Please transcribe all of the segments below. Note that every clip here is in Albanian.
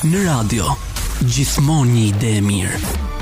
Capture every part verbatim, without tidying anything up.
Në radio, gjithmonë një ide e mirë.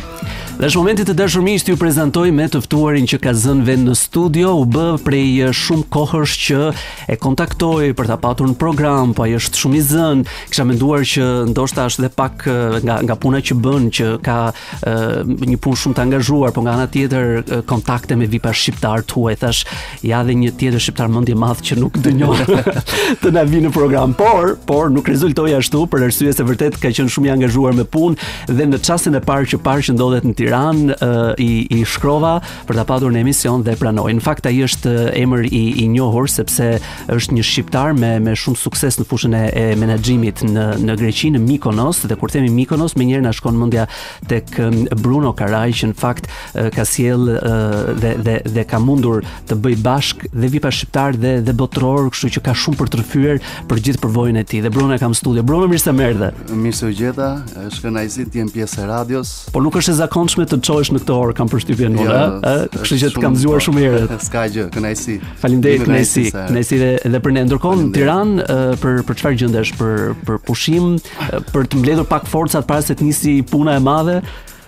Dhe është momenti të dashur miq t'ju prezantoj me të ftuarin që ka zënë vend në studio. U bë prej shumë kohësh që e kontaktoj për ta patur në program, po ai është shumë i zënë. Kisha menduar që ndoshta është dhe pak nga nga puna që bën, që ka uh, një punë shumë të angazhuar, po nga ana tjetër kontakte me vipa shqiptar tuaj. Thash, ja dhe një tjetër shqiptar mendje madh që nuk dënjon të na vinë në program, por por nuk rezultoi ashtu për arsye se vërtet ka qenë shumë i angazhuar me punë dhe në çastin e parë që parë që ndodhet në Tiranë uh, i, i shkrova për ta patur në emision dhe pranoi. Në fakt ai është emër i, i njohur sepse është një shqiptar me me shumë sukses në fushën e, e menaxhimit në në Greqi, në Mykonos, dhe kur themi Mykonos, menjëherë na shkon mendja tek um, Bruno Karaj, që në fakt uh, ka sjell uh, dhe dhe dhe ka mundur të bëj bashk dhe vipa shqiptar dhe dhe botror, kështu që ka shumë për të rrëfyer për gjithë përvojën e tij. Dhe Bruno e kam në studio. Bruno, mirë se më erdhe. Mirë se u gjeta. Është kënaqësi të jem pjesë e radios. Po nuk është e zakonshme të çohesh në këtë orë, kam përshtypjen unë, ëh, kështu që të kam dëgjuar shumë herët. S'ka gjë, kënaqësi. Faleminderit, kënaqësi. Kënaqësi edhe për ne. Ndërkohë në Tiranë, për për çfarë gjendesh, për për pushim, për të mbledhur pak forcat para se të nisi puna e madhe?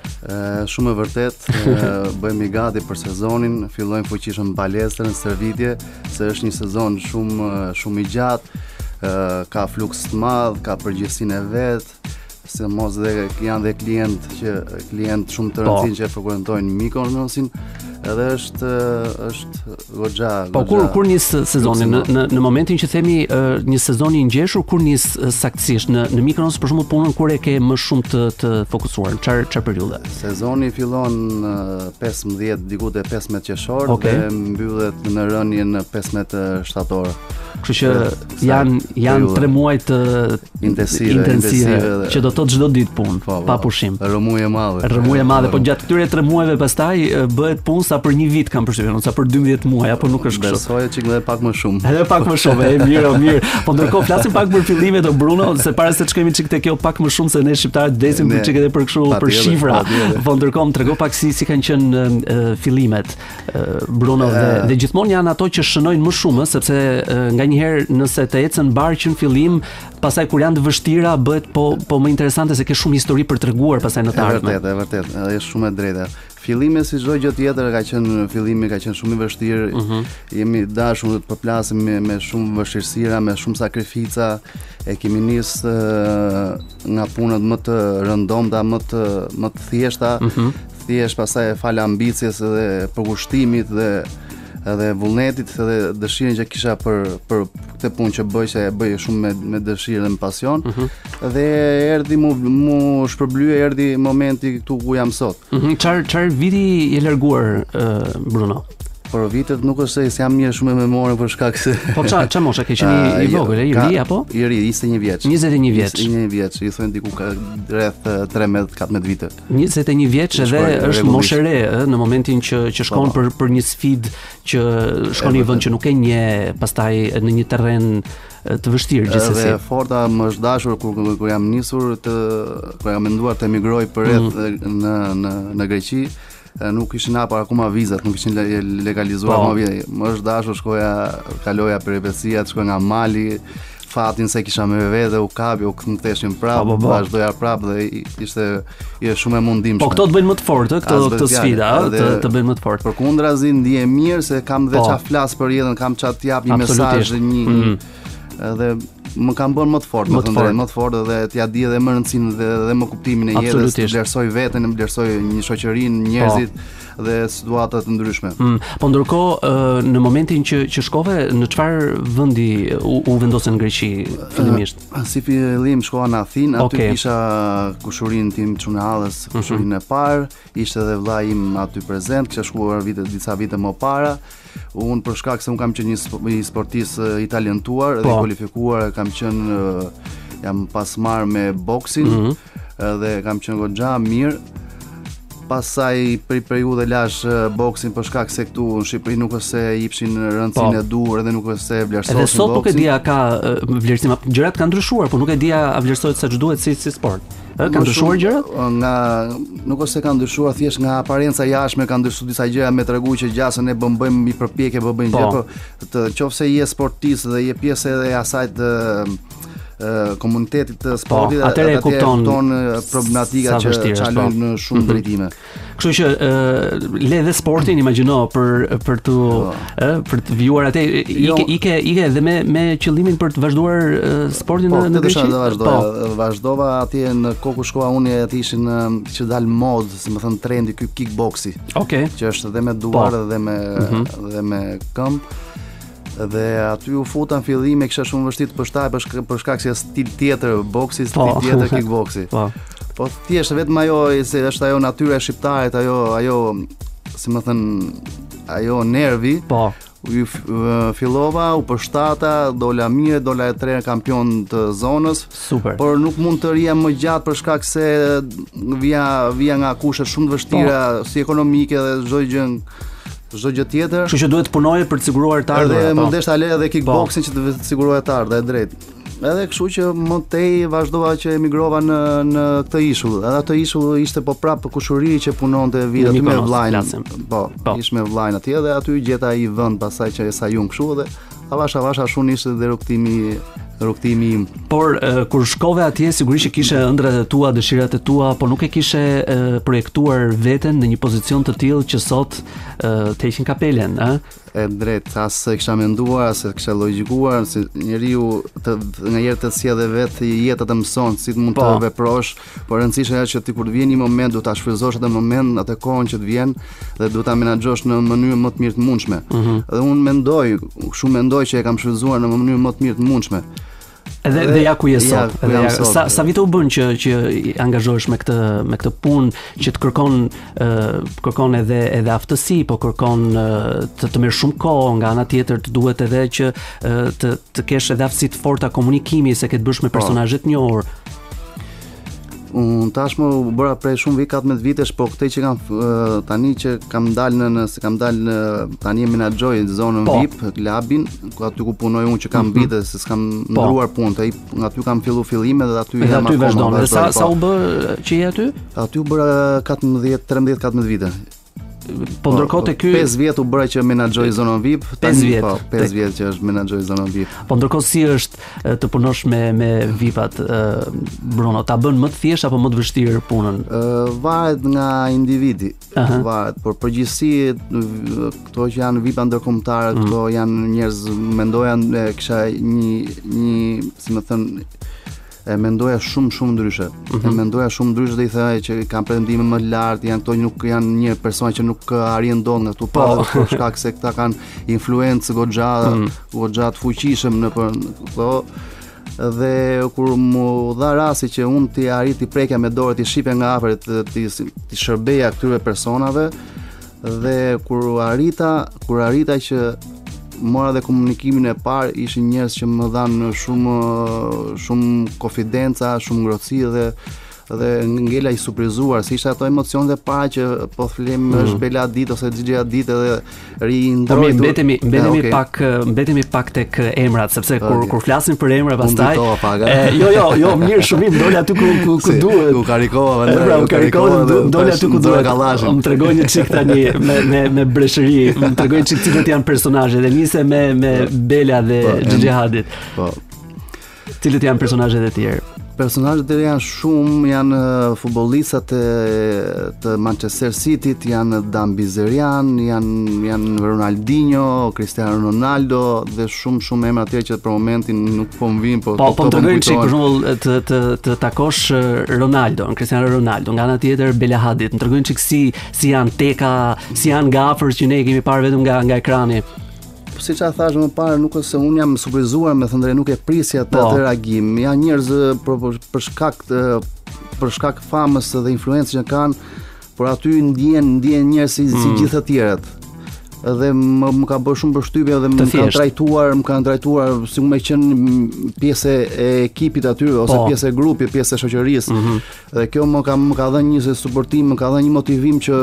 Uh, shumë e vërtet, uh, bëhemi gati për sezonin, fillojmë fuqishëm palestrën, stërvitje, se është një sezon shumë shumë i gjatë, uh, ka fluks të madh, ka përgjegjësinë e vet, se mos dhe janë dhe klient që klient shumë të rëndësishëm që frekuentojnë Mykonosin, edhe është është goxha. Po kur kur nis sezoni në, në në momentin që themi uh, një sezon i ngjeshur, kur nis uh, saktësisht në në Mykonos për shembull punën kur e ke më shumë të të fokusuar, çfarë çfarë periudhe? Sezoni fillon uh, pesëmbëdhjetë diku te pesëmbëdhjetë qershor, okay, dhe mbyllet në rënien në pesëmbëdhjetë shtator. Kështu që janë janë tre muaj të intensive, intensive, intensive që do të thotë çdo ditë punë, po, pa pushim. Rrëmuje e madhe. Rrëmuje e madhe, po gjatë këtyre tre muajve pastaj bëhet punë sa për një vit, kam përshtypjen, sa për dymbëdhjetë muaj, apo nuk është kështu? Besoj që edhe pak më shumë. Edhe pak më shumë, e mirë, o mirë. Po ndërkohë flasim pak për fillimet, o Bruno, se para se të shkojmë çik te kjo pak më shumë, se ne shqiptarët desim për çik edhe për kështu për shifra. Po ndërkohë më trego pak si si kanë qenë uh, fillimet. Uh, Bruno dhe, dhe gjithmonë janë ato që shënojnë më shumë, sepse uh, nganjëherë nëse të ecën barqë në fillim, pastaj kur janë të vështira bëhet po po më interesante se ke shumë histori për treguar pastaj në të ardhmen. Vërtet, e vërtet, është shumë e drejtë. Fillimi si çdo gjë tjetër ka qenë fillimi ka qenë shumë i vështirë. Uh -huh. Jemi dashur të përplasim me, me shumë vështirësira, me shumë sakrifica. E kemi nis uh, nga punët më të rëndomta, më të më të thjeshta. Uh -huh. Thjesht pastaj fal ambicjes dhe përkushtimit dhe edhe vullnetit edhe dëshirën që kisha për për këtë punë që bëj, që e bëj shumë me me dëshirë dhe me pasion. Uh -huh. Dhe erdhi mu mu shpërblye, erdhi momenti këtu ku jam sot. Uh -huh. Çfarë çfarë viti je larguar uh, Bruno? Por vitet nuk është se jam mirë shumë me memorie për shkak se. Po çfarë çfarë mosha ke qenë i vogël, i ri apo? I ri, njëzet e një vjeç. njëzet e një vjeç. njëzet e një vjeç, i thonë diku ka rreth tretëmbëdhjetë katërmbëdhjetë vite. njëzet e një vjeç edhe është moshë e re, në momentin që që shkon për për një sfidë që shkon në një vend që nuk e njeh, pastaj në një terren të vështirë gjithsesi. Edhe forta më është dashur kur kur jam nisur të kur jam menduar të emigroj përreth mm. në në në Greqi. Nuk ishin hapur akoma vizat, nuk ishin legalizuar akoma vizat. Më është dashur shkoja, kaloja peripecia, shkoja nga mali, fatin se kisha me vete, u kapi, u ktheshin prapë, vazhdoja prapë dhe ishte ishte shumë e mundimshme. Po këto të bëjnë më të fortë, këto këto sfida, të të bëjnë më të fortë. Përkundrazi ndihem mirë se kam dhe çfarë flas për jetën, kam çfarë të jap një mesazh, një edhe më kanë bërë më të fortë, më të fortë, më të fortë dhe t'ja di edhe më rëndësinë dhe edhe më kuptimin e jetës, të vlerësoj veten, të vlerësoj një shoqërinë, njerëzit po. Dhe situata të ndryshme. Mm. Po ndërkohë në momentin që që shkove, në çfarë vendi u, u vendosën në Greqi fillimisht? Uh, si fillim shkova në Athinë, aty okay. Kisha kushurinë tim çunallës, kushurinë mm -hmm. e parë, ishte edhe vllai im aty prezent, kisha shkuar vite disa vite më para. Unë për shkak se unë kam qenë një sportist i talentuar dhe i kualifikuar, kam qenë jam pas marrë me boksin mm -hmm. dhe kam qenë goxha mirë. Pastaj për periudhë lash boksin për shkak se këtu në Shqipëri nuk është se jepshin rëndësinë e duhur edhe nuk është se vlerësohet. Edhe sot nuk e dia ka vlerësim, gjërat kanë ndryshuar, por nuk e dia a vlerësohet sa ç'duhet si si sport. Ë kanë ndryshuar gjërat? Nga nuk është se kanë ndryshuar, thjesht nga aparenca jashtme kanë ndryshuar disa gjëra, me tregu që gjasën e bën bëjmë i përpjekje, po bëjmë gjë, po të qofse je sportist dhe je pjesë edhe e asaj të komunitetit të sportit, po, atëre e kupton, kupton problematika që çalon në shumë mm-hmm. drejtime. Kështu që uh, le dhe sportin imagjino për për të oh. uh, për të vjuar atë ike ike ike edhe me me qëllimin për të vazhduar uh, sportin po, në Greqi. Po, vazhdova, vazhdova atje në kohë ku shkova unë aty ishin që dal mod, si më thon trendi ky kickboxi. Okej. Okay. Që është edhe me duar po. dhe me mm-hmm. dhe me këmbë. Dhe aty u futa në fillim e kisha shumë vështirë të përshtaj për, shk për shkak se stil tjetër boksi, stil po. tjetër kickboxi. Po. Po thjesht vetëm ajo se është ajo natyra e shqiptarit, ajo ajo si më thën ajo nervi. Po. U fillova, u përshtata, dola mirë, dola e tre kampion të zonës. Super. Por nuk mund të rija më gjatë për shkak se vija vija nga kushet shumë të vështira, po. si ekonomike dhe çdo gjë çdo gjë tjetër. Kështu që duhet të punoje për të siguruar të ardhurat. Edhe mund desh ta lë edhe kickboxing që të sigurohet të ardhurat, e drejtë. Edhe kështu që më tej vazhdova që emigrova në në këtë ishull. Edhe atë ishull ishte po prapë kushuri që punonte vit aty me vllajin. Po, po. Ishte me vllajin atje dhe aty gjeta ai vend pasaj që sa jun kështu dhe avash avash ashun ishte dhe rrugtimi rrugtimi im. Por uh, kur shkove atje sigurisht që kishe ëndrat e tua, dëshirat e tua, por nuk e kishe uh, projektuar veten në një pozicion të tillë që sot uh, të heqin kapelen, ë? E drejt, as e kisha menduar, as e kisha logjikuar, se njeriu të nga herë të sjellë vetë jeta të mëson si të mund po. të veprosh, por rëndësishme është që ti kur të vjen një moment do ta shfryzosh atë moment, atë kohën që të vjen dhe do ta menaxhosh në mënyrë më të mirë të mundshme. Mm-hmm. Dhe unë mendoj, shumë mendoj që e kam shfryzuar në mënyrë më të mirë të mundshme. Edhe dhe ja ku je sot. Ja, ja, sot. Sa sa vite u bën që që angazhohesh me këtë me këtë punë që të kërkon uh, kërkon edhe edhe aftësi, po kërkon uh, të të merr shumë kohë, nga ana tjetër të duhet edhe që uh, të të kesh edhe aftësi të forta komunikimi se ke të bësh me personazhe të njohur. Unë tashmë u bëra prej shumë vit, katëmbëdhjetë vitesh, po këtë që kam tani që kam dalë në se kam dalë në tani menaxhoj zonën po. V I P, klubin, ku aty ku punoj unë që kam vite, mm-hmm. se s'kam po. ndruar punë, ai aty kam filluar fillime dhe aty jam akoma. Aty vazhdon. Sa po. sa u bë që je aty? Aty u bëra katëmbëdhjetë, tridhjetë, katëmbëdhjetë vite. Po ndërkohë te ky pesë vjet u bëra që menaxhoj zonën V I P, pesë vjet. Po, pesë vjet që është menaxhoj zonën V I P. Po ndërkohë si është të punosh me me V I P-at, Bruno, ta bën më të thjeshtë apo më të vështirë punën? Ë varet nga individi. Uh-huh. Varet, por përgjithësi këto që janë V I P-a ndërkombëtar, mm. këto janë njerëz mendoja kisha një një, si më thën, e mendoja shumë shumë ndryshe. Mm-hmm. E mendoja shumë ndryshe dhe i thaj që kanë pretendime më lartë, janë këto nuk janë një persona që nuk arrin dot nga këtu pa për shkak se këta kanë influencë goxha, mm. goxha të fuqishëm në këto. Dhe kur mu dha rasti që unë t'i arriti prekja me dorë, t'i shipja nga afër, t'i t'i shërbeja këtyre personave dhe kur arrita, kur arrita që mora dhe komunikimin e parë, ishin njerëz që më dhanë shumë shumë konfidenca, shumë ngrohtësi dhe dhe ngela i surprizuar, si ishte ato emocionet e para që po flim mm. është Bela ditë ose Xhixha ditë edhe rindroi. Po mbetemi mbetemi okay. pak mbetemi pak tek emrat, sepse okay. kur kur flasim për emra pastaj jo jo jo mirë shumë ndoli aty ku ku, ku si, duhet. Ku karikova, ne pra, ku karikova ndoli aty ku duhet. Më tregoj një çik tani me me me breshëri, më tregoj çik cilët janë personazhet dhe nise me me Bela dhe Xhixhadit. Po. Cilët janë personazhet e tjerë? Personazhet e janë shumë, janë futbollistat e të Manchester City-t, janë Dan Bizerian, janë janë Ronaldinho, Cristiano Ronaldo dhe shumë shumë emra të tjerë që për momentin nuk po më vijnë, po po po tregoj çik për shembull të të të takosh Ronaldo, Cristiano Ronaldo, nga ana tjetër Bela Hadit. Më tregojnë çik si si janë teka, si janë nga afër që ne kemi parë vetëm nga nga ekrani. Si që a thash më parë, nuk është se unë jam surprizuar, me thëndre nuk e prisja të të reagim. Janë njerëz për, për shkak të, për shkak famës dhe influencës që kanë, por aty ndjen ndjen njerëz si, mm. si gjithë të tjerët. Dhe më, më ka bërë shumë përshtypje dhe më kanë trajtuar, më kanë trajtuar si më qenë pjesë e ekipit aty ose po. pjesë e grupit, pjesë e shoqërisë. Mm-hmm. Dhe kjo më ka më ka dhënë një suportim, më ka dhënë një motivim që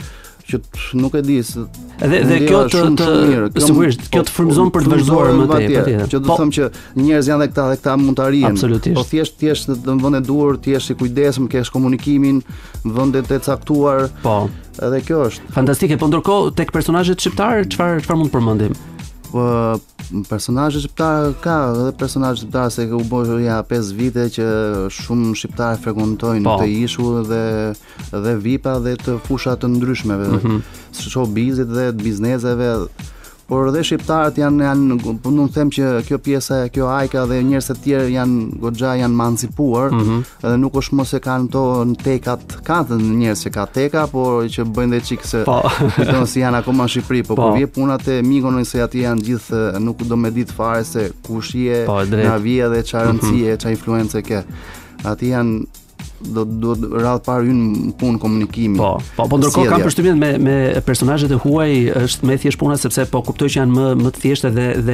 që nuk e di se edhe dhe kjo të të sigurisht kjo të frymëzon për të vazhduar më tej patjetër. Që do të them që njerëz janë edhe këta dhe këta mund të arrijnë. Po thjesht thjesht në vend e duhur, thjesht i kujdesshëm, kesh komunikimin në vendet e caktuar. Po. Edhe kjo është fantastike. Po ndërkohë tek personazhet shqiptar çfarë çfarë mund të përmendim? Po personazhe shqiptar ka edhe personazhe shqiptar se u bë ja pesë vite që shumë shqiptarë frekuentojnë po. të ishull dhe dhe V I P-a dhe të fusha të ndryshmeve, mm -hmm. showbizit dhe të bizneseve. Por dhe shqiptarët janë janë po nuk them që kjo pjesa, kjo ajka dhe njerëz të tjerë janë goxha janë emancipuar, mm -hmm. edhe nuk është mos e kanë to në tekat, ka të njerëz që ka teka, por që bëjnë dhe çik se kujton si janë akoma në Shqipëri, po kur vjen puna te Mykonos se aty janë gjithë nuk do me ditë fare se kush je, na vije dhe çfarë rëndësie, çfarë influencë ke. Aty janë do do radh parë hyn punë komunikimi. Po, po, po ndërkohë kam përshtypjen me me personazhet e huaj është më thjesht puna sepse po kuptoj që janë më më të thjeshtë dhe dhe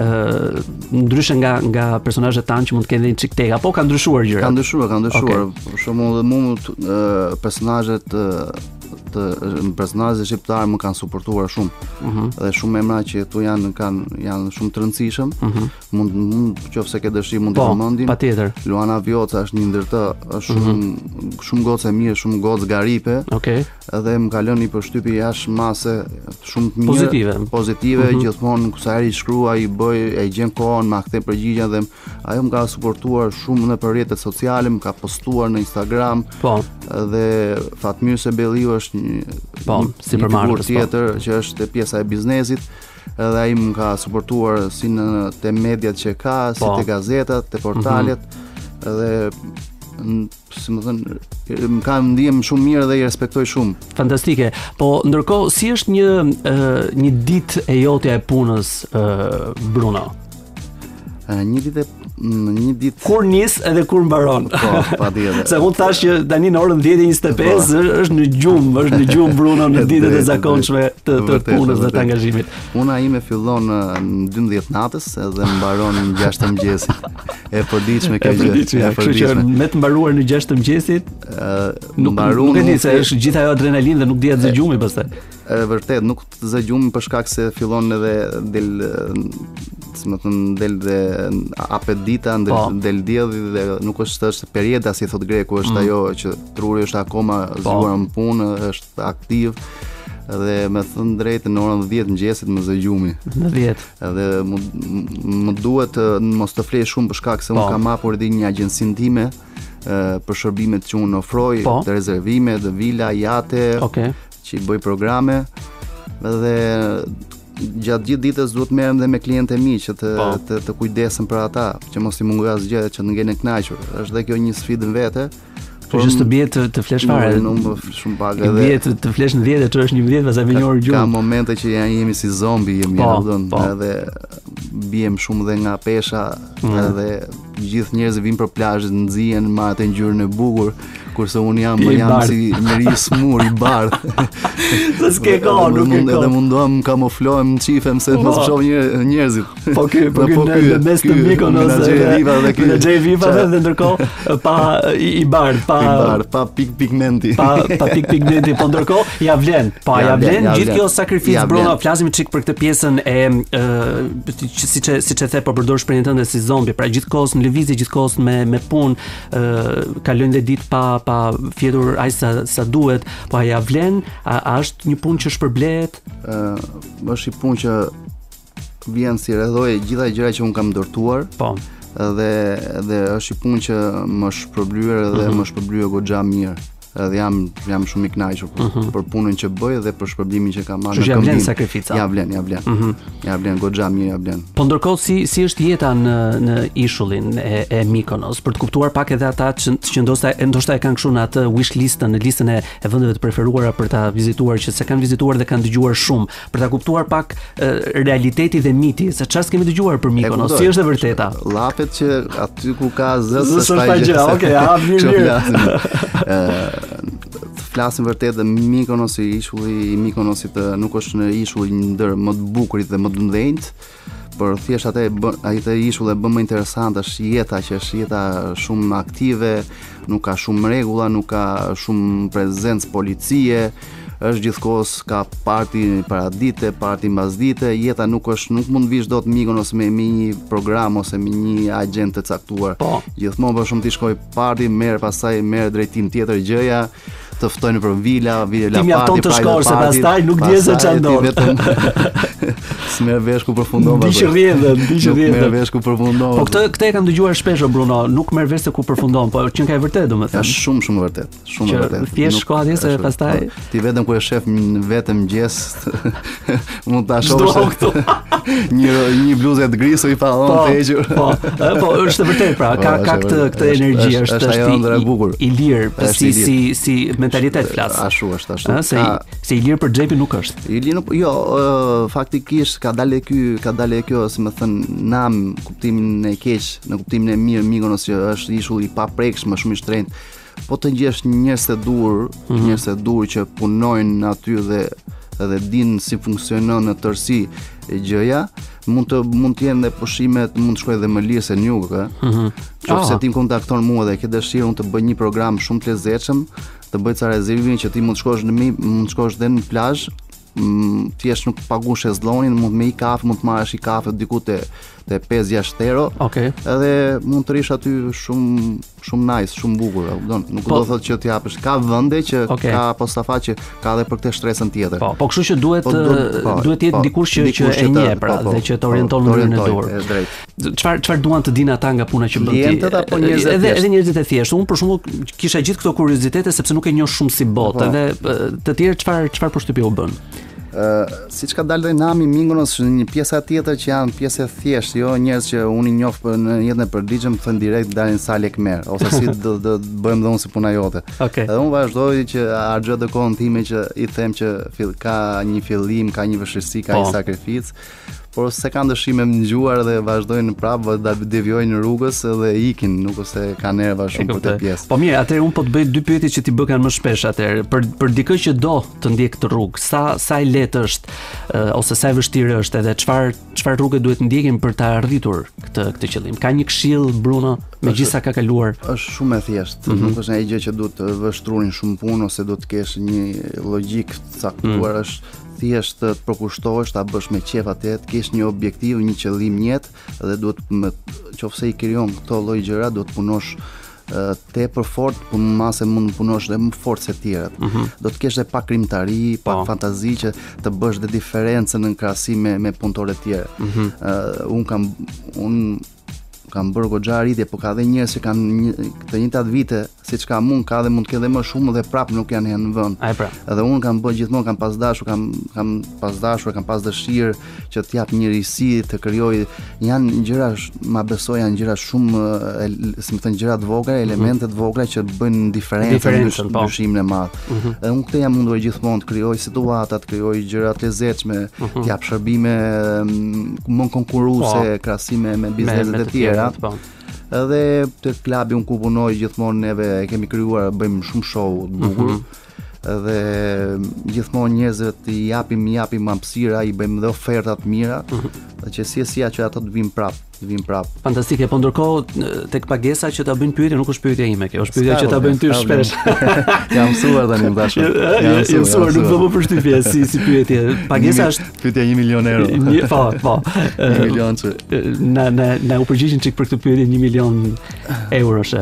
ë ndryshe nga nga personazhet tanë që mund të kenë një çik teka, po ka ndryshuar gjërat. Ka ndryshuar, ka ndryshuar. Okay. Për shembull, mua personazhet të personazhet shqiptar më kanë suportuar shumë. Uh -huh. Dhe shumë emra që këtu janë kanë janë shumë të rëndësishëm. Uh -huh. Mund mund nëse ke dëshirë mund të përmendim. Patjetër. Luana Vjoca është një ndër të, është shumë uh -huh. shumë gocë e mirë, shumë gocë garipe. Okej. Okay. Edhe më ka lënë një përshtypje jashtë mase shumë të mirë, pozitive. Pozitive, uh -huh. gjithmonë kur sa herë i shkrua, i bëj, e gjen kohën, ma kthe përgjigjen dhe ajo më ka suportuar shumë në për rrjetet sociale, më ka postuar në Instagram. Po. Dhe Fatmir Sebelliu është një, po, si për marrës tjetër po. Që është pjesa e biznesit, edhe ai më ka suportuar si në te mediat që ka, si po. Te gazetat, te portalet, mm-hmm. edhe si më thënë, më ka ndihem shumë mirë dhe i respektoj shumë. Fantastike. Po ndërkohë si është një uh, një ditë e jotja e punës, uh, Bruno? Uh, një ditë një ditë kur nis edhe kur mbaron. Po, patjetër. Se mund të thash që tani në orën dhjetë e njëzet e pesë është në gjumë, është në gjumë Bruno në ditët e zakonshme të, të punës dhe të angazhimit. Puna ime fillon në dymbëdhjetë natës edhe mbaron në gjashtë të mëngjesit. E përditshme kjo gjë. E përditshme. Me të mbaruar në gjashtë të mëngjesit, nuk mbaron. Nuk e di se është gjithë ajo adrenalinë dhe nuk dihet zë gjumi pastaj. E vërtet, nuk të zë gjumi për shkak se fillon edhe del si më thënë del dhe apet dita, del, po. Del dielli dhe nuk është është periudha si thot greku, është mm. ajo që truri është akoma zgjuar në punë, është aktiv. Dhe me thënë drejtë në orën dhjetë mëngjesit më zë gjumi. Në dhjetë. Edhe më, më duhet mos të flej shumë për shkak se unë kam hapur edhe një agjensinë time për shërbimet që unë ofroj, po. Të rezervime, të vila, jate, okay. Që i bëj programe dhe gjatë gjithë ditës duhet merrem dhe me klientë e mi që të, të, të kujdesem për ata, që mos i mungo asgjë, që të ngelen kënaqur. Është dhe kjo një sfidë në vete. Por që të bie të, të flesh fare. Nuk më shumë pak edhe. Bie të, të flesh në dhjetë, të është një dhjetë pastaj me një orë gjumë. Ka momente që janë jemi si zombi, jemi domethënë, edhe biem shumë dhe nga pesha, mm. edhe gjithë njerëzit vinë për plazh, nxihen, marrin ngjyrën e bukur, kurse un jam më jam si njeri smur i bardh. Sa s'ke kohë, nuk e Edhe mundohem kamuflohem, çifem se mos shoh njerëzit. Po ky, po ky në mes të Mykonos dhe ky në Xhej Viva dhe ndërkohë pa i bardh, pa pa pik pigmenti. Pa pa pik pigmenti, po ndërkohë ja vlen. Pa ja vlen gjithë kjo sakrificë Bruno, flasim çik për këtë pjesën e siç e siç e the po përdor shprehjen tënde si zombi, pra gjithkohës në lëvizje, gjithkohës me me punë, kalojnë dhe ditë pa pa fjetur aq sa sa duhet, po a ja vlen, a, a është një punë që shpërblet? Ë, është një punë që vjen si rrethoj gjitha gjërat që un kam ndërtuar. Po. Dhe dhe është një punë që më shpërblyer dhe mm-hmm. më shpërblyer goxha mirë. Edhe jam jam shumë i kënaqur për, mm-hmm. për punën që bëj dhe për shpërblimin që kam marrë. Ja vlen sakrifica. Ja vlen, ja vlen. Mm-hmm. Ja vlen goxha mirë, ja vlen. Po ndërkohë si si është jeta në në ishullin e, e Mykonos për të kuptuar pak edhe ata që, që ndoshta ndoshta e kanë kështu në atë wish listën, në listën e, e vendeve të preferuara për ta vizituar që se kanë vizituar dhe kanë dëgjuar shumë, për ta kuptuar pak e, realiteti dhe miti, se çfarë kemi dëgjuar për Mykonos, si është e vërteta. Llapet që aty ku ka zë s'është gjë. Okej, ha mirë. Të flasim vërtet dhe Mykonosi, ishulli i Mykonosit nuk është në ishull ndër më të bukurit dhe më të mëdhenjt, por thjesht atë ai të ishull e bën më interesante është jeta, që është jeta shumë aktive, nuk ka shumë rregulla, nuk ka shumë prezencë policie, është gjithkohës ka parti paradite, parti mbasdite, jeta nuk është nuk mund vish dot Mykonos me, me një program ose me një agent të caktuar. Po. Gjithmonë për shumë ti shkoj parti, merr pastaj merr drejtim tjetër gjëja, të ftojnë për vila, vila parti, ti mjafton të shkosh se pastaj nuk di se ç'andon. Vetëm s'merr vesh ku përfundon. Ndiqë rrjedhën, ndiqë rrjedhën. Merr vesh ku përfundon. Po këtë këtë e kam dëgjuar shpesh o Bruno, nuk merr vesh se ku përfundon, po që ka e vërtet domethënë. Është shumë shumë vërtet, shumë që vërtet. Thjesht shko atje se pastaj ti vetëm kur e shef vetëm mëngjes mund ta shohësh një një bluzë të grisë i pallon të hequr. Po, po është vërtet pra, ka ka këtë këtë energji, është është ëndra e bukur. I lirë, si si si mentalitet flas. Ashtu është, ashtu. Se se i lirë për xhepin nuk është. I lirë jo, faktikisht ka dalë ky, ka dalë kjo, si më thën, nam kuptimin e keq, në kuptimin e mirë, Mykonos që është ishull i paprekshëm, shumë i shtrenjtë. Po të gjesh njerëz të dur, njerëz të dur që punojnë aty dhe edhe din si funksionon në tërësi e gjëja, mund të mund të jenë dhe pushimet, mund të shkoj edhe më lirë se në jug, ëh. Mhm. Nëse ti kontakton mua dhe ke dëshirë unë të bëj një program shumë të lezetshëm, të bëj ca rezervime që ti mund të shkosh në mi, mund të shkosh dhe në plazh, thjesht nuk pagun shezllonin, mund me i kafe, mund të marrësh i kafe diku te te pesë gjashtë euro. Okej. Okay. Edhe mund të rish aty shumë shumë nice, shumë bukur, e kupton? Nuk po, do thotë që të japësh. Ka vende që okay. Ka postafat që ka edhe për këtë stresën tjetër. Po, po kështu që duhet po, duhet, po, duhet të jetë po, dikush që, dikush që e njeh pra po, po, dhe që të orienton në rrugën e dur. Është drejt. Çfarë çfarë duan të dinë ata nga puna që bën ti? Klientët apo njerëzit edhe edhe njerëzit e thjeshtë. Unë për shembull kisha gjithë këto kuriozitete sepse nuk e njoh shumë si botë, edhe të tjerë çfarë çfarë përshtypje u bën. Uh, si që ka dalë dhe nami Mykonos është një pjesa tjetër që janë pjesë e thjeshtë, jo njerëz që unë i njoh në jetën e përditshme më thënë direkt dalin sa lek merr, ose si do do bëjmë dhe unë si puna jote. Okay. Edhe unë vazhdoj që harxoj të kohën time që i them që fill, ka një fillim, ka një vështirësi, ka një sakrificë, por se kanë dëshime më ngjuar dhe vazhdojnë prapë, devijojnë rrugës dhe ikin, nuk ose kanë nerva shumë për të pjesë. Po mirë, atëherë unë po të bëj dy pyetje që ti bë kanë më shpesh atëherë. Për për dikë që do të ndjek këtë rrugë, sa sa i lehtë është uh, ose sa e vështirë është edhe çfarë çfarë rrugë duhet ndjekim për ta arritur këtë këtë qëllim. Ka një këshill Bruno megjithëse sa ka kaluar? Është shumë e thjeshtë. Mm -hmm. Nuk është një gjë që duhet të vështrurin shumë punë ose duhet të kesh një logjik të caktuar, mm. është thjesht të përkushtohesh, ta bësh me qef atë, të kesh një objektiv, një qëllim në jetë dhe duhet me qofse i krijon këto lloj gjëra, duhet punosh uh, tepër fort, por mase mund të punosh edhe më fort se të tjerat. Mm -hmm. Do të kesh edhe pak krimtari, pak oh. fantazi që të bësh dhe diferencën në krahasim me me punëtorët e tjerë. Mm -hmm. uh, un kam un kam bërë goxha arritje, por ka edhe njerëz që kanë një, të njëjtat vite siç ka mund, ka dhe mund të ketë edhe më shumë dhe prapë nuk janë në vend. Ai pra. Edhe unë kam bërë gjithmonë, kam pas dashur, kam kam pas dashur, kam pas dëshirë që të jap një risi, të krijoj, janë gjëra, ma besoj, janë gjëra shumë, si më thënë, gjëra të vogla, elemente të vogla që bëjnë diferencën në ndryshimin e madh. Mm -hmm. Edhe unë këtë jam munduar gjithmonë të krijoj situata, të krijoj gjëra të lezetshme, mm -hmm. të jap shërbime më konkurruese krahasim me bizneset e tjera. Edhe te klubi unë ku punoj gjithmonë neve e kemi krijuar, bëjmë shumë show të bukur. Mm -hmm. Edhe gjithmonë njerëzve i japim, i japim hapësira, i bëjmë dhe oferta të mira, mm -hmm. që si e si që ata të vinë prapë, të vinë prapë. Fantastike, po ndërkohë tek pagesa që ta bëjnë pyetje nuk është pyetja ime, kjo është pyetja që ta bëjnë ty shpesh. Jam mësuar tani bashkë. Jam mësuar, nuk do më përshtypje si si pyetje. Pagesa është pyetja një milion euro. Një, po, po. një milion që na na na u përgjigjen çik për këtë pyetje një milion euroshe.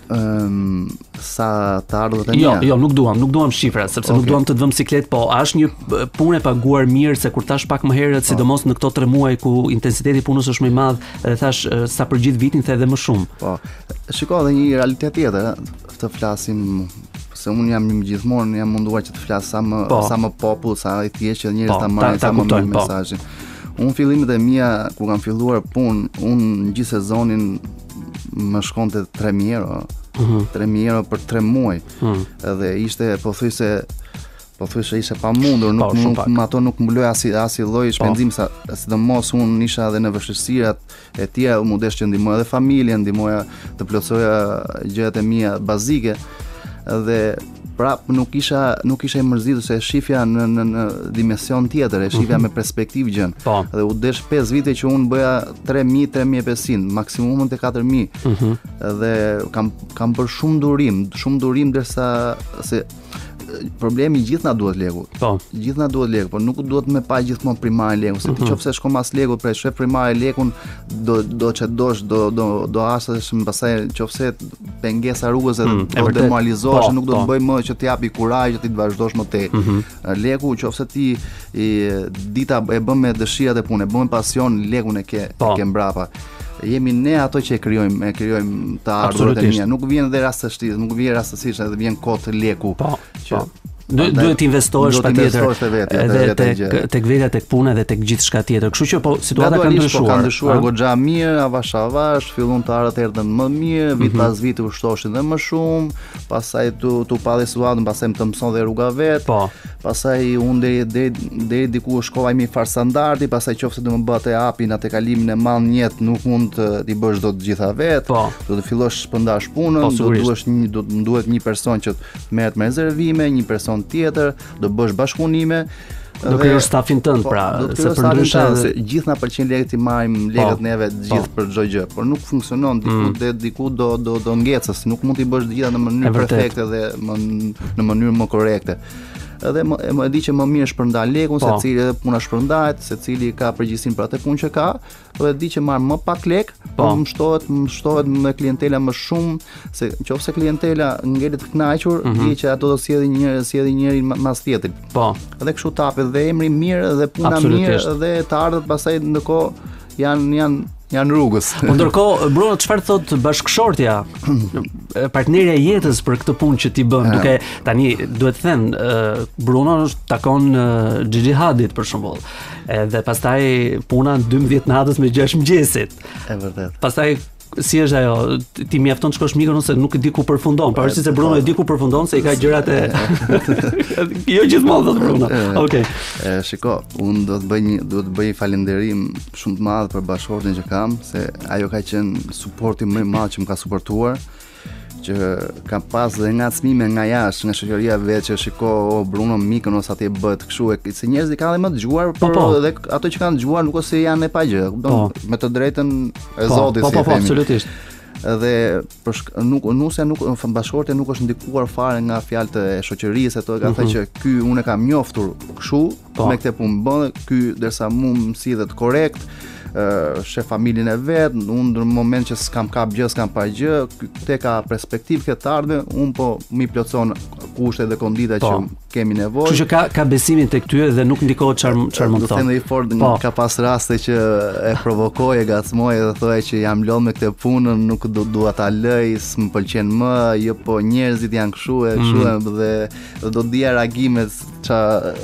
Um, sa të ardhët e mia? Jo, jo, nuk duam, nuk duam shifra, sepse okay. nuk duam të të vëmë siklet, po a është një punë e paguar mirë, se kur thash pak më herët, sidomos në këto tre muaj ku intensiteti i punës është më i madh, dhe thash sa për gjithë vitin the edhe më shumë. Po. Shiko, edhe një realitet tjetër, të flasim, se unë jam gjithmonë jam munduar që të flas sa më po. sa më popull, sa i thjeshtë që njerëzit ta marrin sa më mirë mesazhin. Unë fillimet e mia kur kam filluar punë, unë gjithë sezonin më shkonte tre mijë euro. Mm-hmm. tre mijë euro për tre muaj. Mm. Edhe ishte pothuajse pothuajse ishte pamundur, nuk nuk më ato nuk mbuloj as as lloj shpenzim, sa sidomos unë isha edhe në vështirësirat e tjera, u mundesh që ndihmoja edhe familjen, ndihmoja të plotësoja gjërat e mia bazike. Dhe prap nuk isha nuk isha i mërzitur se shifja në në, në dimension tjetër, e shifja mm-hmm. me perspektivë gjën. Po. Dhe u desh pesë vite që unë bëja tre mijë, tre mijë e pesëqind, maksimumën te katër mijë. Mm-hmm. Dhe kam kam bërë shumë durim, shumë durim derisa se problemi gjithë na duhet leku. Po. Gjithë na duhet leku, por nuk duhet me pa gjithmonë primare lekun. Se ti nëse shkon mas lekut, pra shef primare lekun, do do çdosh, do do do hasesh pastaj nëse pengesa rrugës edhe Mm, e do vërtet. demoralizohesh, Po, nuk do po. të bëj më që të japi kurajë që ti të vazhdosh më tej. Leku nëse ti i, dita e bën me dëshirat e punë, e bën me pasion, lekun e ke Po. e ke mbrapa. Jemi ne ato që e krijojmë, e krijojmë të ardhurat e mia. Nuk vjen edhe rastësisht, nuk vjen rastësisht, edhe vjen kot leku. Po, që po. Du- Duhet të investohesh duhet patjetër investohesh te vetja, te edhe vetja tek gjë. tek vetja, tek puna dhe tek gjithçka tjetër. Kështu që po situata ka Gradualisht, po, ndryshuar. ka ndryshuar a? goxha mirë, avash avash, fillon të arët erdhën më mirë, vit pas viti u shtoshin dhe më shumë, pastaj tu tu pa dhe situatën, pastaj më të mëson dhe rruga vet. Po. Pastaj unë deri deri deri diku shkova me far standardi, pastaj qofse do më bëhet e hapin atë kalimin e madh në jetë, nuk mund të ti bësh dot të gjitha vet. Po. Do të fillosh shpërndash punën, Po, do sigurisht. duhesh një do të duhet një person që të merret me rezervime, një person tjetër, do bësh bashkëpunime. Do dhe- krijosh stafin tënd, po, pra, do të se krijosh për stafin ndryshe tënd, se gjithë na pëlqen lekët i marrim lekët Po, neve të gjithë për çdo gjë, por nuk funksionon diku dhe diku do do do ngecës, nuk mund t'i bësh të gjitha në E mënyrë vërtet. perfekte dhe më, në mënyrë më korrekte. Edhe më, e më e di që më mirë shpërndan lekun, Po. secili edhe puna shpërndahet, secili ka përgjegjësinë për atë punë që ka, po e di që marr më pak lek, Po. po më shtohet, më shtohet me klientela më shumë, se nëse klientela ngelet të kënaqur, di që ato do sjellin një sjellin njërin ma- mas tjetrit. Po. Edhe kështu tapet dhe emri mirë dhe puna Absolutisht. mirë dhe të ardhët pastaj ndërkohë janë janë janë rrugës. Po ndërkohë, Bruno, çfarë thot bashkëshortja, partnerja e jetës për këtë punë që ti bën, duke tani duhet të them, ë, Bruno është takon ë, Gigi Hadid për shembull. Edhe pastaj puna dymbëdhjetë natës me gjashtë mëngjesit. E vërtet. Pastaj si është ajo, ti mjafton të shkosh mikën ose nuk e di ku përfundon, pavarësisht se Bruno e di ku përfundon se i ka gjërat e jo gjithmonë thot Bruno. Okej. E, shiko, unë do të bëj një do të bëj një falënderim shumë të madh për bashkëshortin që kam, se ajo ka qenë suporti më i madh që më ka suportuar, që kam pas dhe nga çmime nga jashtë, nga shoqëria vetë që shiko o, Bruno mikën ose atë bëhet kështu, e se njerëzit kanë edhe më dëgjuar, Po, por po. edhe ato që kanë dëgjuar nuk ose janë e pa gjë, kupton? Me të drejtën e Po, Zotit, po, si po, e po, themi. absolutisht. Edhe për shk nuk nusja nuk bashkëshortja nuk është ndikuar fare nga fjalët e shoqërisë, ato e ka thënë që ky unë e kam njoftur kështu Po. me këtë punë bën, ky derisa mua më sillet korrekt, ë shef familjen e vet, unë në moment që s'kam kap gjë, s'kam pa gjë, ky te ka perspektivë këtë të ardhme, unë po mi plotson kushtet dhe kondita Po. që kemi nevojë. Kështu që ka ka besimin tek ty dhe nuk ndikohet çfarë çfarë mund Do të të them thonë. dhe i fort Po. ka pas raste që e provokoj, e gacmoj dhe thoya që jam lodh me këtë punën, nuk do dua ta lëj, s'm pëlqen më, jo po njerëzit janë kështu e kështu e dhe, dhe do dija reagimet ça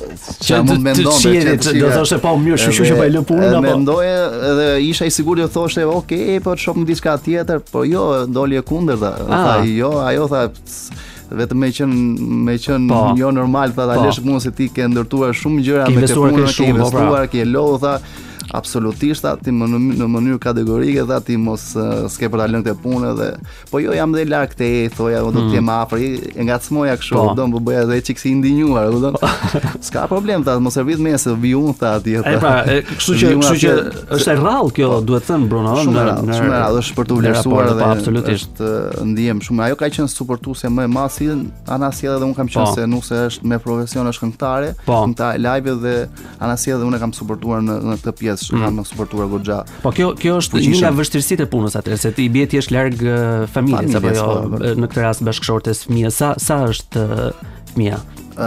ça mund mendon do thoshte po mirë, shushu që po e lë punën apo. Mendoje edhe isha i sigurt të thoshte, "Ok, po të shohim diçka tjetër", po jo, doli e kundërta. Tha, "Jo, ajo tha vetëm me qenë me qenë Po. jo normal, tha, ta Po. lësh punën se ti ke ndërtuar shumë gjëra Ke me këtë investuar punë, ke ke shumë, po, pra. investuar, ke lodhur, tha, absolutisht, tha, ti më në, në mënyrë kategorike, tha, ti mos uh, s'ke për ta lënë këtë punë dhe po jo, jam dhe larg te, thoja, do të jem afër, i- e ngacmoja kështu, Po. do më bëja edhe çik si indinjuar, do s'ka problem, tha, mos e vit me se vi unë, tha, atje. E pra, e, kështu që Vi unë kështu që atje- është e rrallë kjo, duhet të them Bruno, Shumë në- e rrallë, në- shumë e rrallë, është për të në vlerësuar raporte, dhe po, absolutisht. është uh, ndihem shumë. Ajo ka qenë suportuese më e madhe, si ana sjellë dhe unë kam qenë Po. se nuk se është me profesion, është këngëtare, Po. këngëtare live dhe ana sjellë dhe unë e kam suportuar në, në këtë pjesë, Mm. kam suportuar goxha. Po kjo kjo është Fuqishëm. një nga vështirësitë e punës atëherë, se ti bie ti je larg uh, familjes apo Familjes, jo, po, po. në këtë rast bashkëshortes fëmijës. Sa sa është uh, fëmia?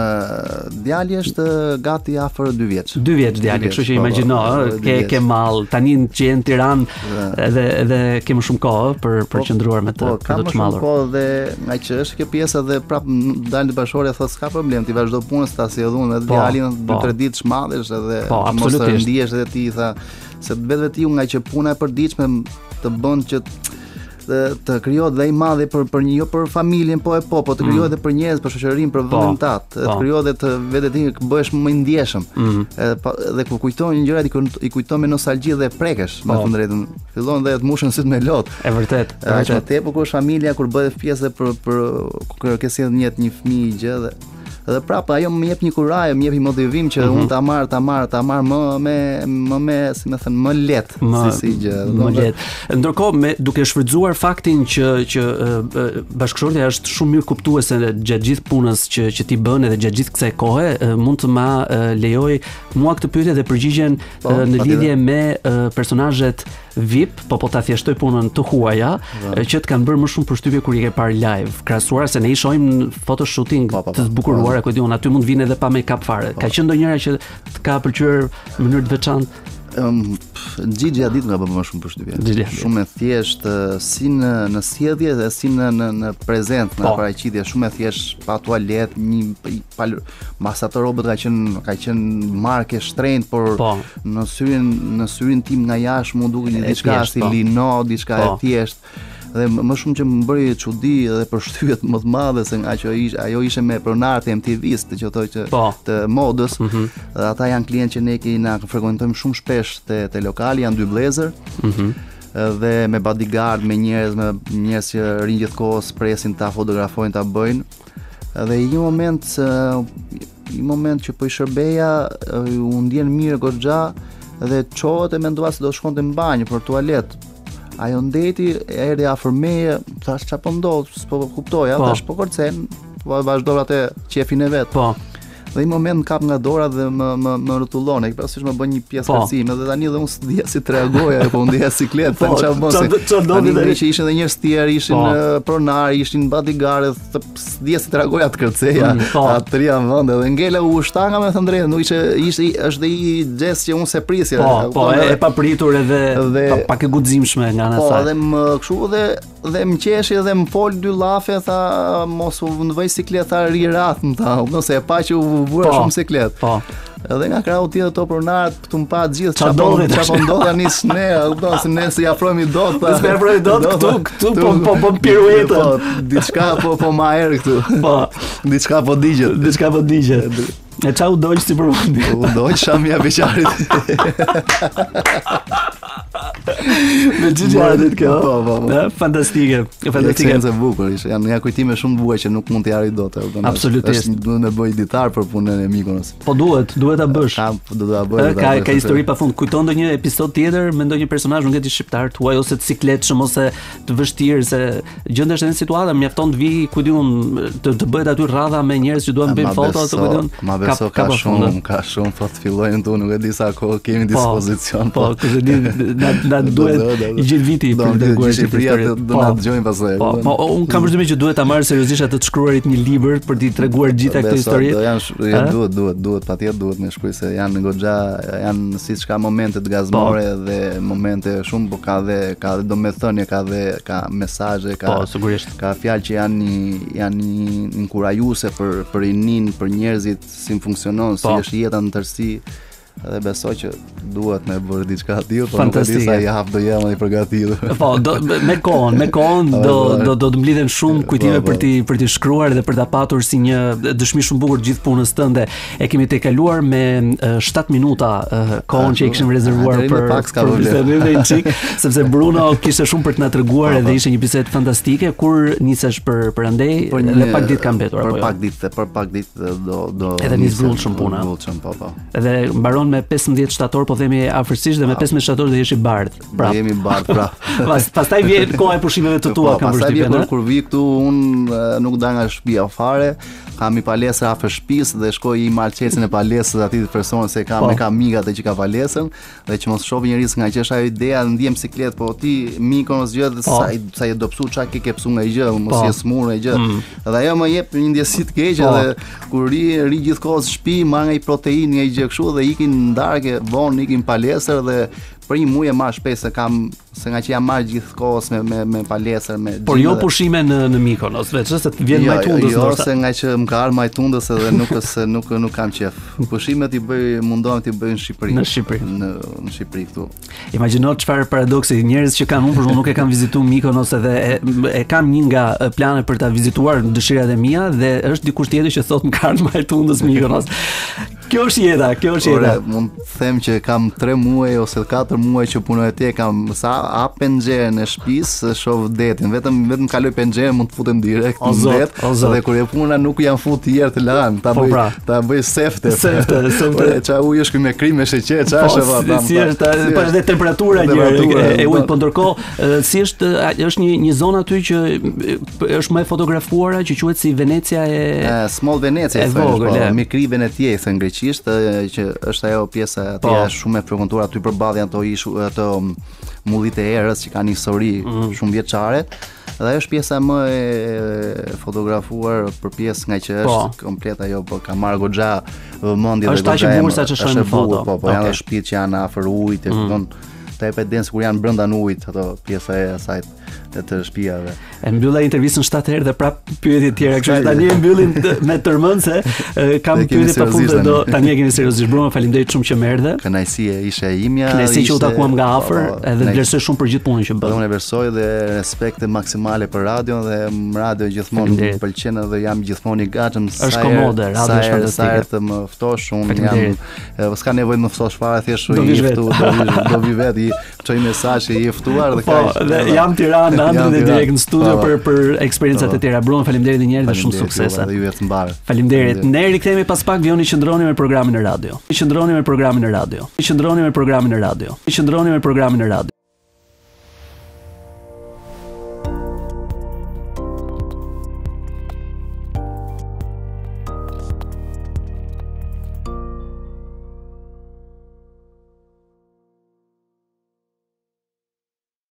Ë djali është gati afër dy vjeç. Dy vjeç djali, Dy vjeç, kështu që po, po, imagjino, po, ë, dy ke vjeç. ke mall, tani që je në Tiranë Dhe- edhe edhe ke më shumë kohë për për Po, qëndruar me të Po, për kam të më shumë çmallur. kohë dhe nga që është kjo pjesa dhe prap dalë në bashkëshortja thotë s'ka problem, ti vazhdo punën, ta sjell unë edhe Po, djalin po. dy tre ditë shmallesh edhe Po, që mos të absolutisht. ndihesh edhe ti, tha, se vetë ti nga që puna e përditshme të bën që të, të krijohet dhe i madhi për për një jo për familjen, po e po, po të krijohet edhe për njerëz, për shoqërinë, për vendin tat, të po. krijohet edhe të vetë ti bëhesh më i ndjeshëm. Mhm. Edhe pa- Dhe kur kujton një gjëra i kujton- i kujton me nostalgji dhe prekesh, me Po. të drejtën. Fillon dhe të mushën syt me lot. E vërtet, e Aq më vërtet. tepër kur është familja, kur bëhet pjesë për për kur ke sjell një jetë një fëmijë gjë dhe Dhe prapë ajo më jep një kurajë, më jep një motivim që unë ta marr, ta marr, ta marr më me më me, si më thënë, më lehtë, si si gjë. Më lehtë. Ndërkohë, me duke shfrytzuar faktin që që uh, bashkëshortja është shumë mirë kuptuese gjatë gjithë punës që që ti bën edhe gjatë gjithë kësaj kohe, uh, mund të ma uh, lejoj mua këtë pyetje dhe përgjigjen po, uh, në lidhje me uh, personazhet V I P, po po ta thjeshtoj punën të huaja, uh, që të kanë bërë më shumë përshtypje kur i ke parë live, krahasuar se ne i shohim në photoshooting po, po, po, të zbukuruar. E ku diun aty mund vinë edhe pa make-up fare. Ka qenë ndonjëra që të ka pëlqyer në mënyrë të veçantë? Um, Gigi Hadid nga bë më shumë përshtypje. Shumë e thjeshtë si në në sjellje dhe si në në, në prezent, në paraqitje, shumë e thjeshtë, pa tualet, një pa masa të robët ka qenë ka qenë marke shtrenjtë, por po. në syrin në syrin tim nga jashtë mund duket një diçka si lino, diçka e thjeshtë. Dhe më shumë që më bëri çudi dhe përshtypjet më të madhe se nga që ish, ajo ishte me pronarët e M T V-s, të qoftë që po. të modës. Mm -hmm. Dhe ata janë klientë që ne kemi frekuentojmë shumë shpesh te te lokali, janë dy vëllezër. Mm -hmm. Dhe me bodyguard, me njerëz, me njerëz që rinë gjithkohës presin ta fotografojnë, ta bëjnë. Dhe një moment një moment që po i shërbeja, u ndjen mirë goxha dhe çohet e mendova se do shkonte në banjë për tualet. Ajo ndeti, erdhi afër meje, thash çfarë po ndodh, s'po kuptoja, po. Thash po kërcen, po vazhdova atë qefin e vet. Po. Dhe një moment më kap nga dora dhe më më më rrotullon, e pastaj më bën një pjesë po. Kërcimi, dhe tani dhe unë s'dia si të reagoja, po ndjeja siklet, tani çfarë bën se. Tani dhe që ishin edhe njerëz tjerë, ishin po. Pronar, ishin bodyguard, s'dia si të reagoja të kërceja, mm, po. Atë tria në vend, dhe ngela u shtanga me thënë drejtë, nuk ishte ishte është i gest që unë se prisja. Po, po, e, e papritur edhe dhe, pa, pak e guximshme nga ana po, saj. Po, dhe më kështu dhe dhe më qeshi dhe më fol dy llafe, tha mos u vëj siklet, tha ri rath, më tha, nëse e pa që u vura po, shumë siklet. Po. Edhe nga krahu tjetër to pronarët këtu më pa gjithë çfarë çfarë ndodh tani s'ne, kupton se ne si afrohemi dot. Ne s'e afrohemi dot këtu, këtu po po po piruetën. Po, diçka po po ma erë këtu. Po, diçka po digjet, diçka po digjet. E çau doj si përfundi. U doj shamia beqarit. Me Gigi Hadid kjo. Po, po, po. Fantastike, fantastike. Është e bukur, ishte janë nga kujtime shumë të bukura që nuk mund t'i harroj dot. Absolutisht. Duhet të bëj ditar për punën e Mikonos. Po duhet, duhet ta bësh. Ka do ta bëj. Ka ka histori pafund. Kujton ndonjë episod tjetër me ndonjë personazh, nuk e di shqiptar tuaj ose të sikletshëm ose të vështirë se gjendesh në situata mjafton të vi, ku diun, të, të bëhet aty rradha me njerëz që duan të bëjnë foto ose ku diun. Ma beso ka, ka shumë, ka shumë po të fillojnë tu, nuk e di sa kohë kemi dispozicion. Po, po kush e di na duhet i gjithë viti për të dëgjuar këtë histori. Do na dëgjojnë pastaj. Po, po un kam përshtypjen që duhet ta marrë seriozisht atë të shkruarit një libër për t'i treguar gjithë këtë histori. Do janë duhet, duhet, duhet, patjetër duhet me shkruaj se janë goxha, janë siç ka momente të gazmore dhe momente shumë, po ka dhe ka dhe domethënie, ka dhe ka mesazhe, ka po, sigurisht. Ka fjalë që janë janë inkurajuese për për rinin, për njerëzit si funksionon, si është jeta në tërësi. Dhe besoj që duhet me bërë diçka të tillë, por nuk e di sa i hap do jam i përgatitur. Po, do, me kohën, me kohën do do do të mblidhen shumë kujtime për ti për ti shkruar dhe për ta patur si një dëshmi shumë bukur gjithë punës tënde. E kemi te kaluar me shtat minuta kohën që e kishim rezervuar për për bisedën çik, sepse Bruno kishte shumë për të na treguar edhe ishte një bisedë fantastike. Kur nisesh për për andej, edhe pak ditë ka mbetur apo jo? Për pak ditë, për pak ditë do do edhe nis brullshëm puna. Po, po. Edhe mbaron me pesëmbëdhjetë shtator, po themi afërsisht, dhe me pesëmbëdhjetë shtator do jesh i bardh. Prap. Do jemi bardh prap. Pas pastaj vjen koha e pushimeve të tua, kam përshtypjen. Pastaj kur vi këtu un nuk dal nga shtëpia fare, kam i palestra afër shtëpisë dhe shkoj i marr çelsin e palestrës atij personit se kam me kam mikat që ka palestrën dhe që mos shoh njerëz nga që është ajo ideja, ndiem siklet, po ti Mikonos gjë dhe sa sa je do psu çka ke ke psu nga gjë, mos je smur nga gjë. Dhe ajo më jep një ndjesi të keqe dhe kur ri ri gjithkohë në shtëpi, marr nga i proteinë, nga gjë kështu dhe ikin ndarke, vonë ikin palestër dhe për një muaj e marr shpesh se kam se nga që jam marr gjithkohës me me me palestër me por jo pushime në në Mikonos, vetë se të vjen majtundës ndoshta. Jo, se nga që më ka ardhur majtundës edhe nuk se nuk nuk kam qef. Pushimet i bëj mundohem t'i bëj në Shqipëri. Në Shqipëri. Në në Shqipëri këtu. Imagjino çfarë paradoksi, njerëz që kanë unë për shkak nuk e kanë vizituar Mikonos edhe e, e kam një nga planet për ta vizituar, dëshirat e mia dhe është dikush tjetër që thotë më ka ardhur majtundës Mikonos. Kjo është jeta, kjo është jeta. Ore, mund të them që kam tre muaj ose katër muaj që punoj atje, kam sa hap penxherën e shtëpisë, shoh detin, vetëm vetëm kaloj penxherën mund të futem direkt në det. Dhe kur e puna nuk janë fut të tjerë të lanë, ta bëj ta bëj sefte. Sefte, sefte. Ça uji është ky me krim me sheqer, ça është valla. Si është, po edhe temperatura e ujit, po ndërkohë si është është një një zonë aty që është më e fotografuara që quhet si Venecia e Small Venecia, e vogël, Mikri Venetia thën greqisht, që është ajo pjesa aty shumë e frekuentuar aty përballë ato ishu ato mullit e erës që kanë histori shumë vjeçare. Dhe ajo është pjesa më e fotografuar për pjesë nga që është komplet ajo, po ka marrë goxha vëmendje dhe goxha. Është aq e bukur sa që shohim në foto. Po, po janë shtëpitë që janë afër ujit, e kupton. Ta e përdens kur janë brenda në ujit, ato pjesa e asaj të shtëpiave. E mbylla intervistën shtatë herë dhe prap pyetje të tjera, kështu që tani e mbyllim me tërmend se kam pyetje pafundë do tani e kemi seriozisht. Bruno, faleminderit shumë që më erdhe. Kënaqësia ishte e imja. Kënaqësi që u takuam nga afër, edhe vlerësoj shumë për gjithë punën që bën. Unë vlerësoj dhe respekte maksimale për radion dhe radio gjithmonë më pëlqen dhe jam gjithmonë i gatshëm. Është komode, radio është fantastike. Sa të më ftosh, unë jam s'ka nevojë të më ftosh fare, thjesht u i ftuar, do vi vetë, çoj mesazh që i ftuar dhe kaq. Po, jam Tiranë, ndër dhe direkt në studio për për eksperiencat e tjera. Bruno, faleminderit edhe një herë dhe shumë suksese. Faleminderit. Ne rikthehemi pas pak, vjoni qëndroni me programin e radio. Qëndroni me programin e radio. Qëndroni me programin e radio. Qëndroni me programin e radio.